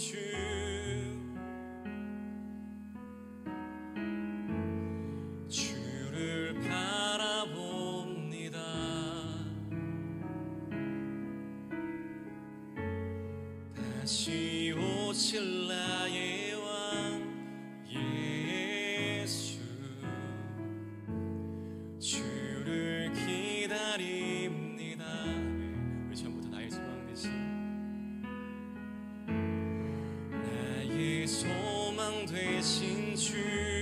주 주를 바라봅니다. 다시 오실 나의 왕 예수 주를 기다립니다. 우리 전부터 나의 소망 되신 나의 소망 되신 주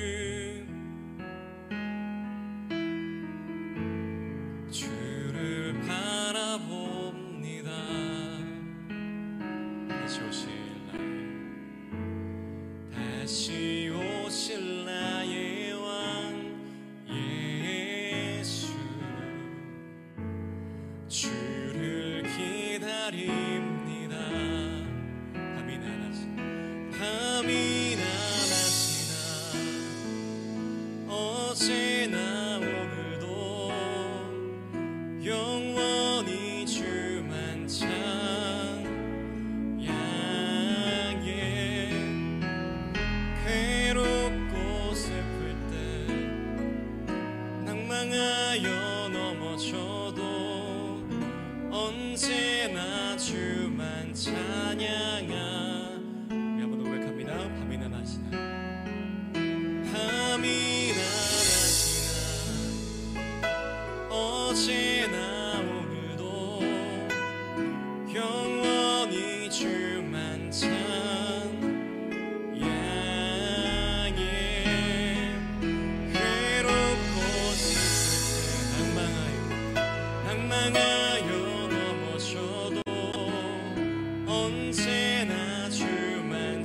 주를 바라봅니다. 다시 오실 나의 왕 예수 주를 기다립니다. 밤이 낮이나 어제나 오늘도 영원히 주만 찬양해. 괴롭고 슬플 때 낭망하여 넘어져도 언제나 주만 찬양하. 우리 한번 고백합니다. 밤이나 낮이나 어제나 오늘도 영원히 주만 찬양해. 괴롭고 슬플 때 낭망하여 넘어져도 언제나 주만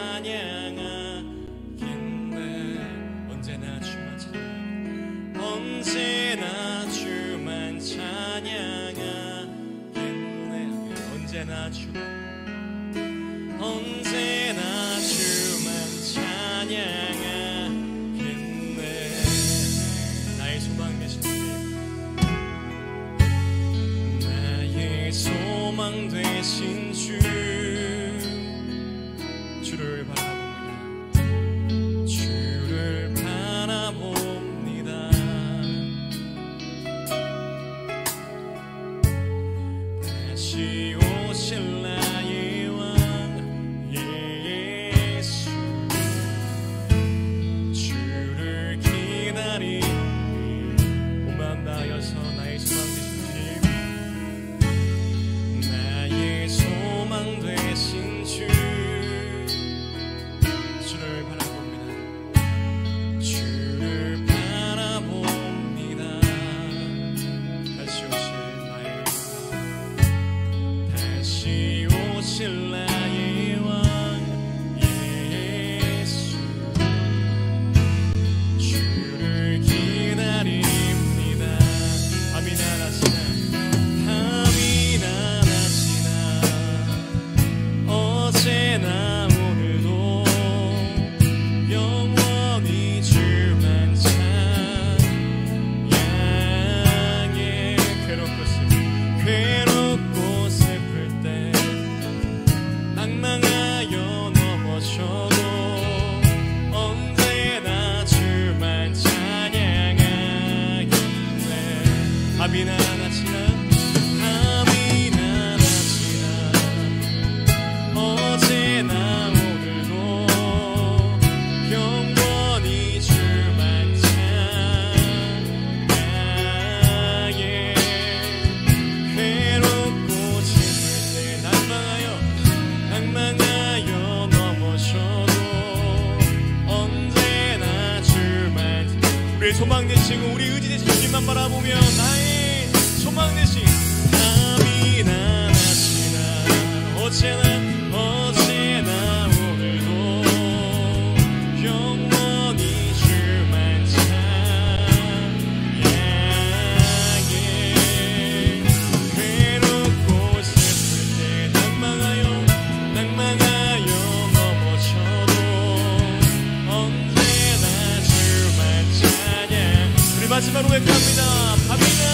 찬양하겠네. 언제나 주만 찬양하겠네. 언제나 주만 찬양하겠네. 언제나 주만 찬양하겠네. 나의 소망 되신 주님, 나의 소망 되신 주 주를 바라봅니다. 주를 바라봅니다. 다시 오실 나의 왕 예수 주를 기다리. 온 마음 다하여서 나의 소망 되신 주님, 나의 소망 되신 주 주를 바라봅니다. 주를 바라봅니다. 다시 오실 나의 왕 예수 주를 기다립니다. 밤이나 낮이나 어제나 오늘도 영원히 주만 찬양해. 괴롭고 슬플 때 낭망하여 넘어져도 언제나 주만 찬양하겠네. 밤이나 낮이나 어제나 오늘도 영원히 주만 찬양해. 괴롭고 슬플 때 낭망하여 넘어져도 언제나 주만. 우리의 소망 되시고 우리 의지 되신 주님만 바라보며 나의 소망 되신 밤이나 낮이나 어제나 오늘도 영원히 주만 찬양해. 괴롭고 슬플 때 낭망하여 넘어져도 언제나 주만 찬양. 우리 마지막으로 고백합니다. 밤이나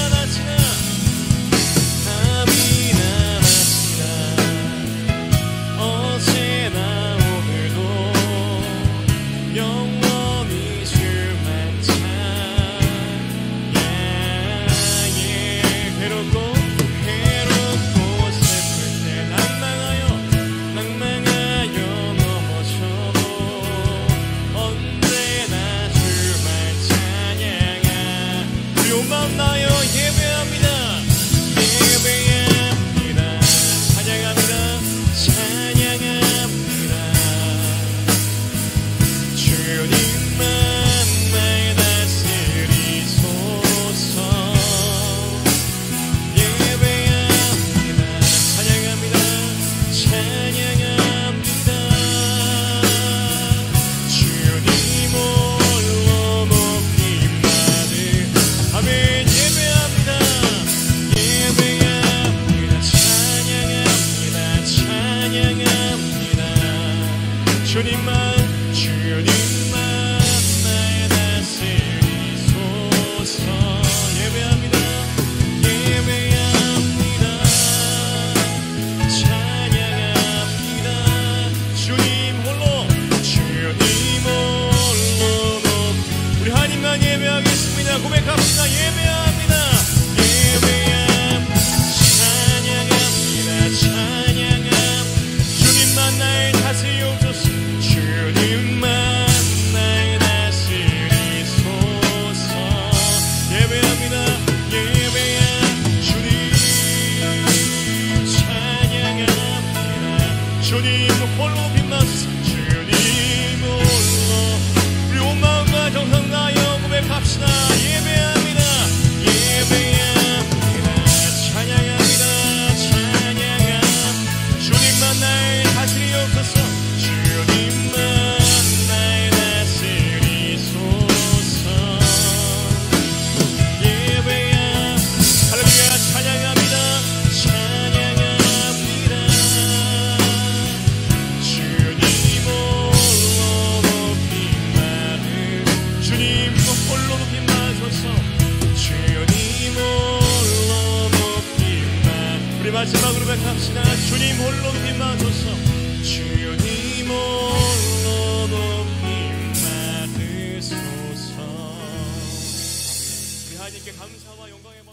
주님 홀로 빛나소서. 주님 홀로 우리 온 마음과 정성 다하여 고백합시다. 예배합니다. 예배합니다. 찬양합니다. 찬양합니다. 주님만 나의 다스리옵소서. 주님만 나의 다스리소서. 예배야 할렐루야. 찬양합니다. 찬양합니다. 주님 홀로 높이 나를 주님 홀로 높이 나소서. 주님 홀로 높이 나 우리 마지막으로 고백합시다. 주님 홀로 높이 나소서. 주님 홀로 높이 나르소서. 우리 하나님께 감사와 영광의